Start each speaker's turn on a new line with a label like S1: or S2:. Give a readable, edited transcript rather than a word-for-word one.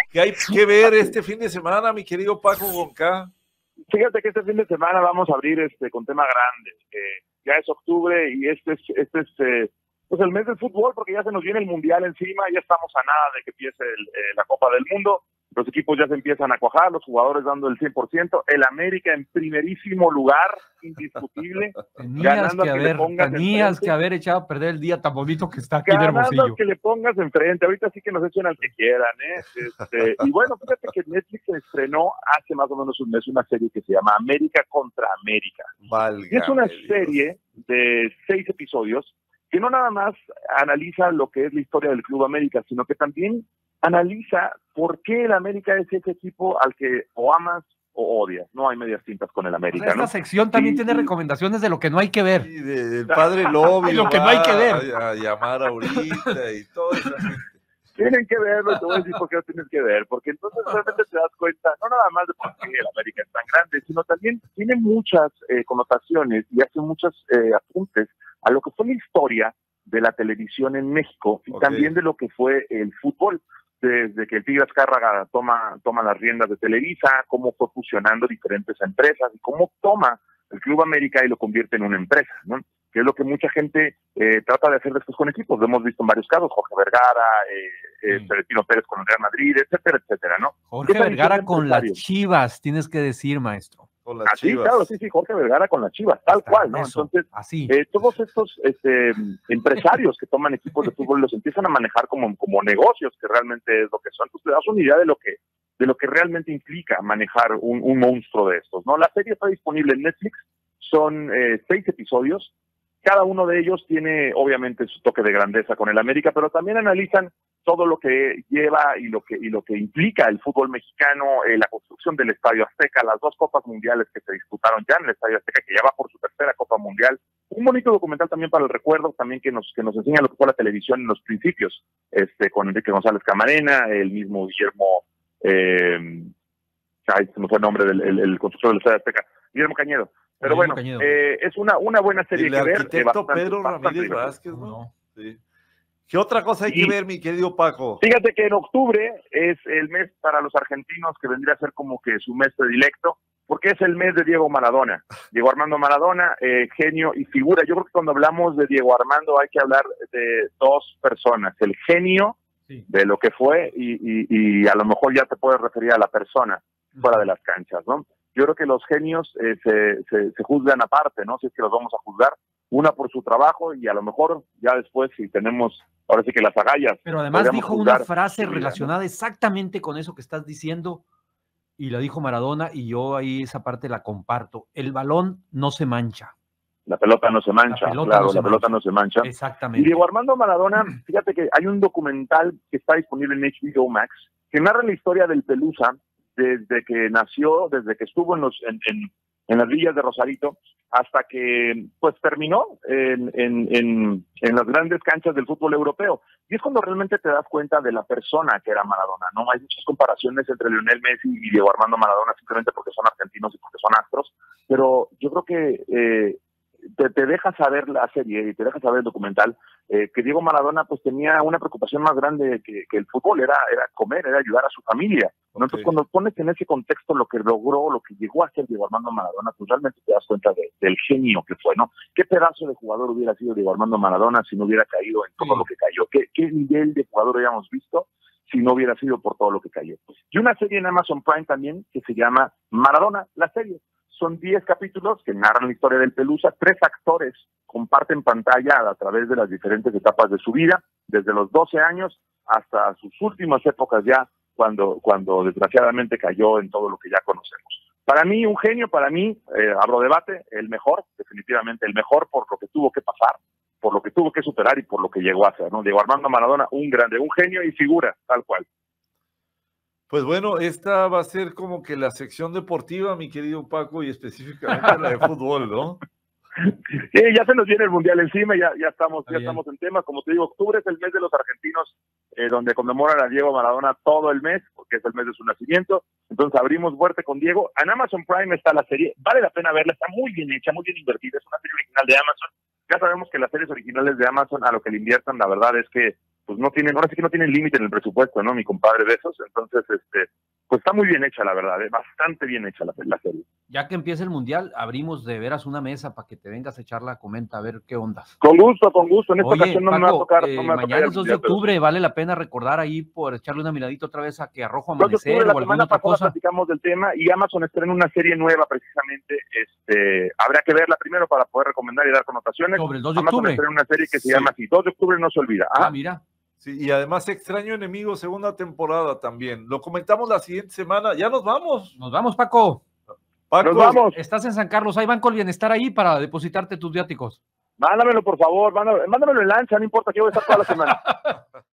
S1: ¿Qué hay que ver este fin de semana, mi querido Paco Gonca?
S2: Fíjate que este fin de semana vamos a abrir con tema grande. Ya es octubre y este es pues el mes del fútbol, porque ya se nos viene el Mundial encima, ya estamos a nada de que empiece la Copa del Mundo. Los equipos ya se empiezan a cuajar, los jugadores dando el 100%, el América en primerísimo lugar, indiscutible.
S3: Tenías que haber echado a perder el día tan bonito que está aquí de
S2: Ganando
S3: Hermosillo.
S2: que le pongas enfrente, ahorita sí que nos echen al que quieran, y bueno, fíjate que Netflix estrenó hace más o menos un mes una serie que se llama América contra América. Y es una serie de 6 episodios que no nada más analiza lo que es la historia del Club América, sino que también analiza por qué el América es ese equipo al que o amas o odias. No hay medias tintas con el América.
S3: Esta sección también tiene recomendaciones de lo que no hay que ver.
S1: Sí, del padre Lobby.
S3: Lo que no hay que ver.
S1: A llamar ahorita y todo eso.
S2: Tienen que verlo, te voy a decir por qué lo tienes que ver, porque entonces realmente te das cuenta, no nada más de por qué el América es tan grande, sino también tiene muchas connotaciones y hace muchos apuntes a lo que fue la historia de la televisión en México y también de lo que fue el fútbol. Desde que el Tigre Azcárraga toma las riendas de Televisa, cómo fue fusionando diferentes empresas y cómo toma el Club América y lo convierte en una empresa, ¿no? Que es lo que mucha gente trata de hacer después con equipos. Lo hemos visto en varios casos, Jorge Vergara, Celestino Pérez con el Real Madrid, etcétera, etcétera, ¿no?
S3: Jorge Vergara con las Chivas, tienes que decir, maestro.
S2: Con las Chivas. Claro, sí, Jorge Vergara con las Chivas, tal cual, ¿no?
S3: Eso,
S2: entonces, todos estos empresarios que toman equipos de fútbol los empiezan a manejar como negocios, que realmente es lo que son. Pues te das una idea de lo que realmente implica manejar un monstruo de estos, ¿no? La serie está disponible en Netflix, son 6 episodios. Cada uno de ellos tiene, obviamente, su toque de grandeza con el América, pero también analizan todo lo que lleva y lo que implica el fútbol mexicano, la construcción del Estadio Azteca, las 2 Copas Mundiales que se disputaron ya en el Estadio Azteca, que ya va por su 3ª Copa Mundial. Un bonito documental también para el recuerdo, también que nos enseña lo que fue la televisión en los principios, con Enrique González Camarena, el mismo Guillermo, se me fue el nombre del constructor del Estadio Azteca, Guillermo Cañedo. Pero bueno, es una buena serie
S1: el
S2: que ver.
S1: Arquitecto Pedro Ramírez Vázquez, ¿no? Sí. ¿Qué otra cosa hay que ver, mi querido Paco?
S2: Fíjate que en octubre es el mes para los argentinos que vendría a ser como que su mes predilecto, porque es el mes de Diego Maradona. Diego Armando Maradona, genio y figura. Yo creo que cuando hablamos de Diego Armando hay que hablar de 2 personas, el genio de lo que fue y a lo mejor ya te puedes referir a la persona fuera de las canchas, ¿no? Yo creo que los genios se juzgan aparte, ¿no? Si es que los vamos a juzgar, una por su trabajo y a lo mejor ya después si tenemos, ahora sí que las agallas.
S3: Pero además dijo una frase relacionada exactamente con eso que estás diciendo y la dijo Maradona y yo ahí esa parte la comparto. El balón no se mancha.
S2: La pelota no se mancha, la pelota no se mancha.
S3: Exactamente.
S2: Y Diego Armando Maradona, fíjate que hay un documental que está disponible en HBO Max que narra la historia del Pelusa desde que nació, desde que estuvo en las villas de Rosarito, hasta que pues terminó en las grandes canchas del fútbol europeo. Y es cuando realmente te das cuenta de la persona que era Maradona, ¿no? Hay muchas comparaciones entre Lionel Messi y Diego Armando Maradona simplemente porque son argentinos y porque son astros, pero yo creo que te deja saber la serie y te deja saber el documental que Diego Maradona pues tenía una preocupación más grande que el fútbol, era comer, era ayudar a su familia. Entonces cuando pones en ese contexto lo que logró, lo que llegó a ser Diego Armando Maradona, pues realmente te das cuenta del genio que fue, ¿no? ¿Qué pedazo de jugador hubiera sido Diego Armando Maradona si no hubiera caído en todo lo que cayó? ¿Qué nivel de jugador habíamos visto si no hubiera sido por todo lo que cayó? Y una serie en Amazon Prime también que se llama Maradona, la serie. Son 10 capítulos que narran la historia del Pelusa. 3 actores comparten pantalla a través de las diferentes etapas de su vida, desde los 12 años hasta sus últimas épocas ya, cuando desgraciadamente cayó en todo lo que ya conocemos. Para mí, un genio, abro debate, el mejor, definitivamente el mejor por lo que tuvo que pasar, por lo que tuvo que superar y por lo que llegó a ser, ¿no? Diego Armando Maradona, un grande, un genio y figura, tal cual.
S1: Pues bueno, esta va a ser como que la sección deportiva, mi querido Paco, y específicamente la de fútbol, ¿no?
S2: Sí, ya se nos viene el Mundial encima, ya estamos en tema. Como te digo, octubre es el mes de los argentinos, donde conmemoran a Diego Maradona todo el mes, porque es el mes de su nacimiento. Entonces abrimos fuerte con Diego. En Amazon Prime está la serie, vale la pena verla, está muy bien hecha, muy bien invertida, es una serie original de Amazon. Ya sabemos que las series originales de Amazon, a lo que le inviertan, la verdad es que pues no tienen, ahora sí que no tienen límite en el presupuesto, ¿no? Mi compadre Besos, entonces, pues está muy bien hecha, la verdad, bastante bien hecha la serie.
S3: Ya que empiece el Mundial, abrimos de veras una mesa para que te vengas a echar la comenta, a ver qué ondas.
S2: Con gusto, en esta
S3: Oye,
S2: ocasión no
S3: Paco,
S2: me va a tocar.
S3: Mañana es 2 de octubre, vale la pena recordar ahí por echarle una miradita otra vez a que Arrojo
S2: 2 de
S3: Amanecer
S2: octubre,
S3: o alguna otra cosa.
S2: Platicamos del tema y Amazon estrena una serie nueva precisamente, habrá que verla primero para poder recomendar y dar connotaciones.
S3: Sobre el 2 de
S2: Amazon
S3: octubre.
S2: estrena una serie que se llama así, 2 de octubre no se olvida.
S3: Mira.
S1: Sí, y además Extraño Enemigo, segunda temporada también. Lo comentamos la siguiente semana. Ya nos vamos.
S3: Nos vamos, Paco.
S2: Nos vamos.
S3: Estás en San Carlos, hay Banco del Bienestar ahí para depositarte tus viáticos.
S2: Mándamelo, por favor, mándamelo en lancha, no importa, que yo voy a estar toda la semana.